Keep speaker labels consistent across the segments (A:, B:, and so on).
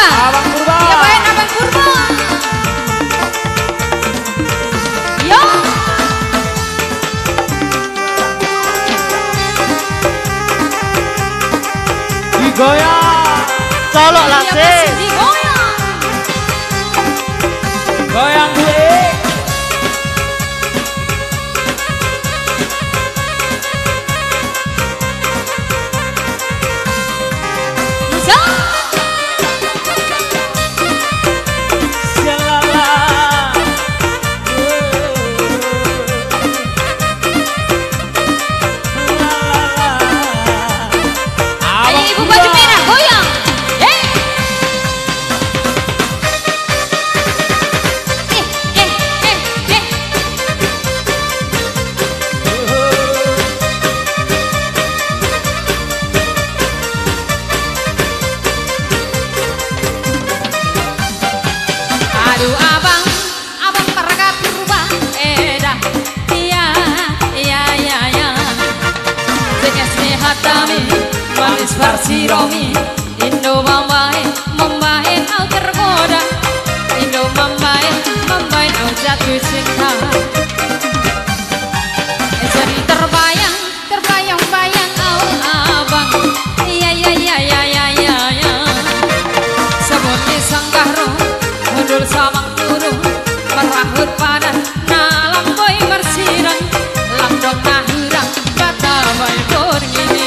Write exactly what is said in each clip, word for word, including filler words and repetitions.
A: Abang Purba.
B: Ya main Abang Purba. Yo.
A: Digoyang. Colok lah
B: Ya
A: sih.
B: masih digoyang.
A: Goyang gue.
B: Bisa.
A: Shalala.
B: Ayo ibu baju merah goyang. Eh. Eh, eh, eh, eh. Aduh abang, abang perga purba edah. Iya, iya, iya, iya. Tegas hatami, manis farsiromi. Indo mambai, mambai au tergoda. Indo mambai, mambai au jatuh cinta. Jadi terbayang, terbayang-bayang au abang. Iya, iya, iya, iya, iya, iya, iya. Seperti sanggaro, mundul samang turun, merahut padan, nalam boy bersirang, lamdong nahurang, kata boy dorngini.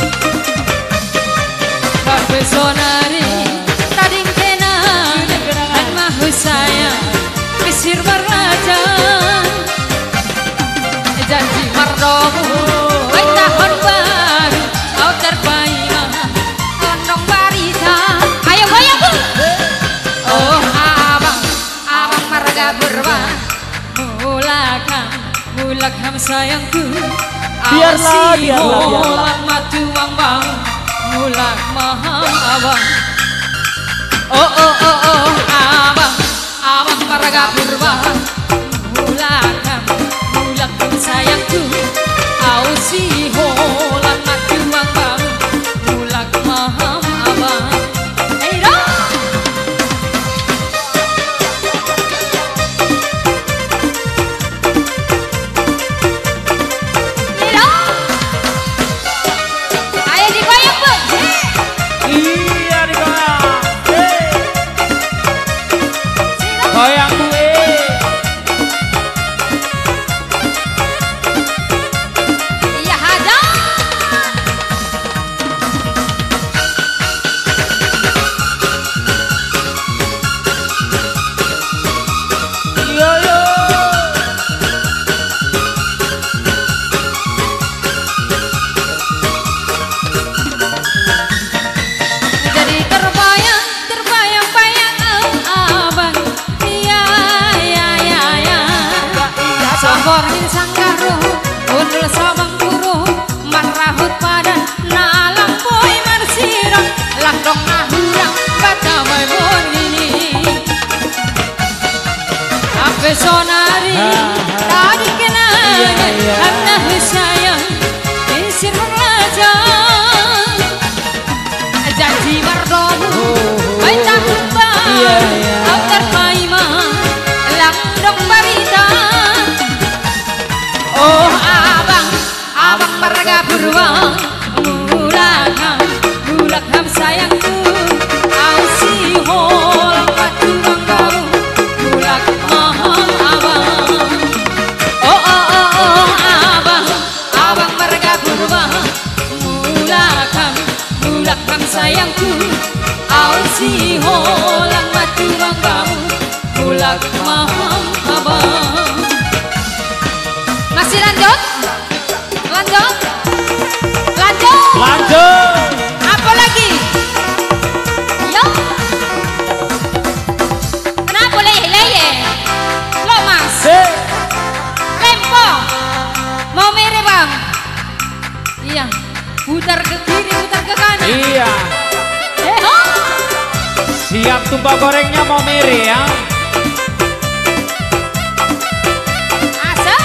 B: Profesionari, tading kenang, dan mahu sayang, misir beraja. Janji mardomu, baik tahun baru, kau terbayang, ondong barita. Ayo goyang bu. Oh abang, abang marga purba, mulakan, mulakan sayangku.
A: Biarlah, biarlah, biarlah.
B: Matu bang bang, mulak maham abang. Oh oh oh oh abang, abang marga purba, mulakan, mulakan sayangku. Ausi holan matu bang bang, mulak maham abang. Hey dong. Ayo digoyang bu.
A: Iya digoyang. Hey. Goyang gue.
B: Iya ada.
A: Yo yo.
B: Jadi terbayang, terbayang-bayang au abang. Iya iya iya iya. Samborin sanggaro, undul sabang guru, marahut padan, nalang boy marsirang, langdong nahurang, kata boy bonini. Ape sonari, tadi kenangan, karena sayang, isir mengelajang. Janji mardomu, baik tahun baru, kau terpaima, langdong barita. Oh abang, abang marga purba, mulakan, mulakan sayangku. Ausi holang matu bang baru, mulak maham abang. Oh oh oh oh abang, abang marga purba, mulakan, mulakan sayangku. Ausi holang matu bang baru, mulak maham abang. Masih lanjut? Lanjut? Lanjut?
A: Lanjut.
B: Apa lagi? Yo. Kenapa leye-leye? Lo mas,
A: Hey.
B: tempo. Mau mere bang? Iya. Putar ke kiri, putar ke kanan.
A: Iya.
B: Eh, oh.
A: Siap tumpah gorengnya mau mere ya.
B: Asa.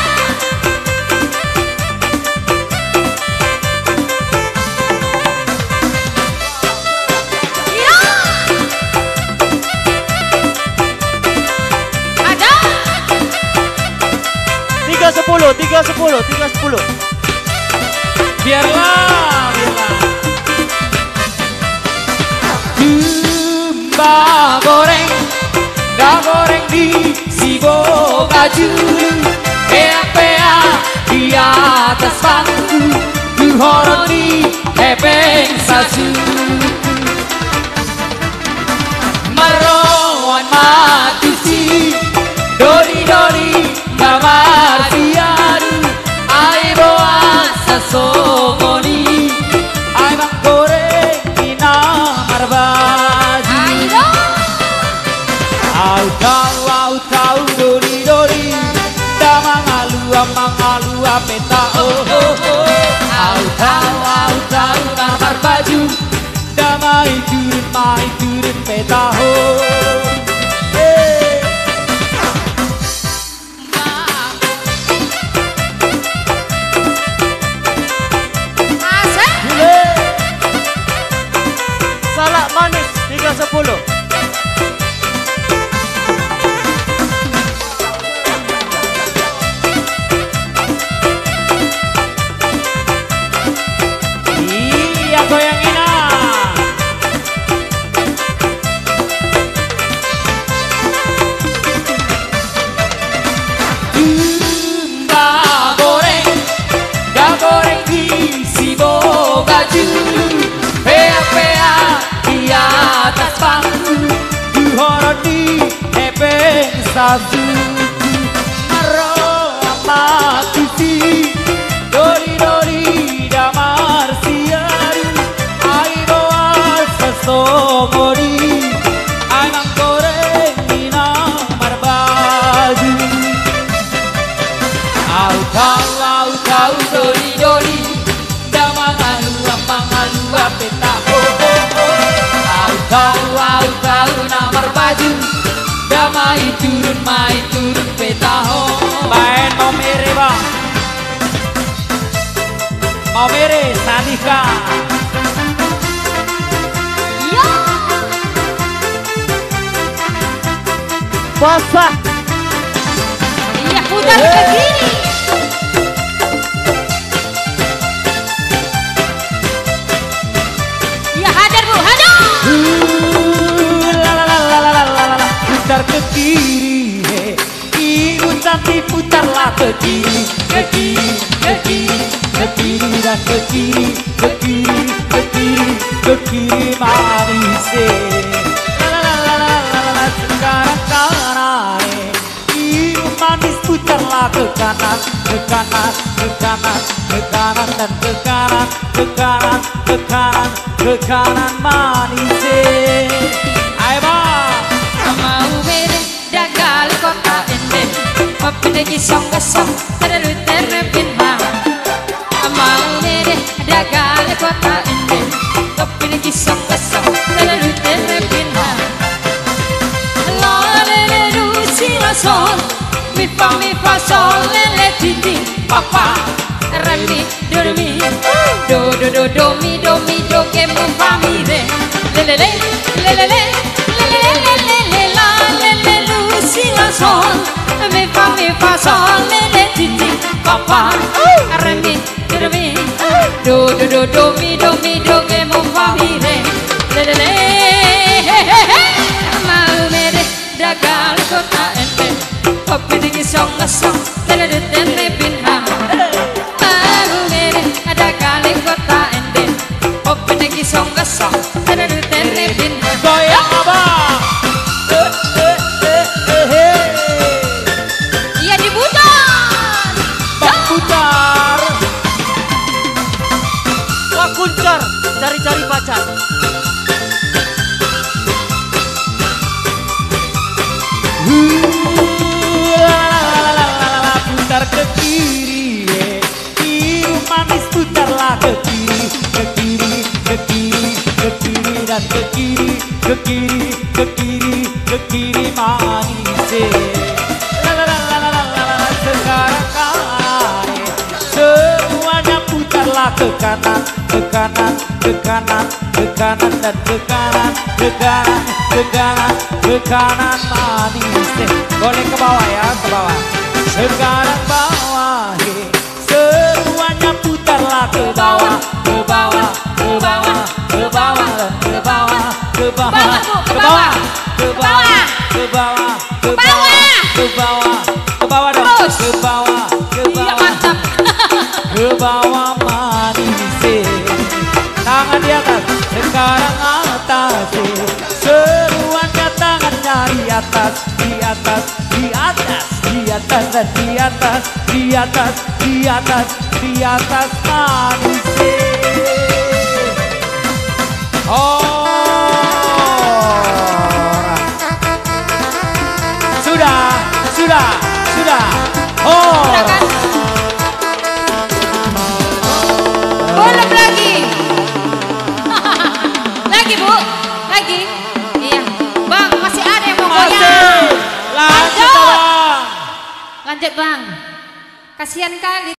B: Iya.
C: sepuluh, tiga sepuluh, tiga sepuluh.
A: Biarlah, biarlah. Jumba goreng, gak goreng di sibo baju. Ea-pea di atas bangku, dihoroni hepeng sasu. Merowan mati si, dori-dori gamar siaru. Ai boa sasogoni, ai bang goreng ina marbaji. Au tahu, au tahu, dori-dori damangalu, amangalu, apeta oh oh oh. Au tahu, au tahu, gambar baju damai turun, mai turun peta oh.
C: Salak manis tiga sepuluh.
A: Iya goyang ina. Jumba goreng, gak goreng di sibo baju. Pea-pea di atas bangku, dihoroni hepeng sasu. Maro amati si, dori-dori damar siaru. Ai boa sasogori, ai mang goreng ina marbaju. Au tahu, au tahu, dori-dori damangalu, amangalu, apeta oh oh oh. Au tahu, au tahu, namar baju damai turun, mai turun peta oh. Main mau mere bang, mau mere Sadika.
B: Ya.
C: Puasa.
B: Iya, putar ke kiri. Iya, hajar Bu, hajar.
A: La la la la la la la, putar ke kiri, he. Ibu cantik putarlah ke kiri, ke kiri, ke kiri, ke kiri dan ke kiri, ke kiri, ke kiri, ke kiri manis. La la la la la la la, sekarang kanan, ibu manis putarlah ke kanan, ke kanan, ke kanan, ke kanan dan ke kanan, ke kanan, ke kanan, ke kanan manis. Ayo bang.
B: Mau mere dagal kota ende, papine gisong gasong terlalu terpindah. Mau mere dagal kota ende, papine gisong gasong terlalu terpindah. La le le do si la sol, mi fa mi fa sol le le ti ti papa. Re mi do re mi do do do do mi do mi do che mu fa mi re le le le le le le le le le le la le le lu si la sol mi fa mi fa sol le le ti ti papa. Re mi do re mi do do do do mi do mi do che mu fa mi re le le le mau mere dagal kota ente kopi di song song le le le le pinha. Ada kali kota ende, kopi negi song gasong, terlalu terlebih.
A: Goyang abang. Eh, eh, eh, eh, eh.
B: Iya diputar.
A: Bang putar.
C: Wah kuncar, cari-cari pacar.
A: Putar ke kiri, ibu manis putarlah ke kiri, ke kiri, ke kiri, ke kiri dan ke kiri, ke kiri, ke kiri, ke kiri manis. La la la la la la la, sekarang kanan, semuanya putarlah ke kanan, ke kanan, ke kanan, ke kanan dan ke kanan, ke kanan, ke kanan, ke kanan manis. Boleh ke bawah ya, ke bawah. sekarang bawah, he. Semuanya putarlah ke bawah, ke bawah, ke bawah, ke bawah, ke bawah, ke bawah,
B: Ke bawah, Bu, ke bawah.
A: ke bawah, ke bawah, ke
B: Ke
A: bawah,
B: bawah.
A: ke bawah, ke bawah dong,
B: Terus.
A: ke bawah, ke
B: Iya
A: bawah,
B: mantap.
A: ke bawah manis. Tangan di atas, sekarang atas. Semuanya tangannya di atas, di atas, di atas, di atas dan di atas, di atas, di atas, di atas manis. Oh, sudah, sudah, sudah. Oh,
B: Udah kan? Belum lagi. Lagi Bu, lagi. Iya, Bang masih ada yang mau
A: masih.
B: goyang.
A: Lanjut,
B: Lanjut.
A: Bang.
B: Lanjut Bang. Kasihan kali.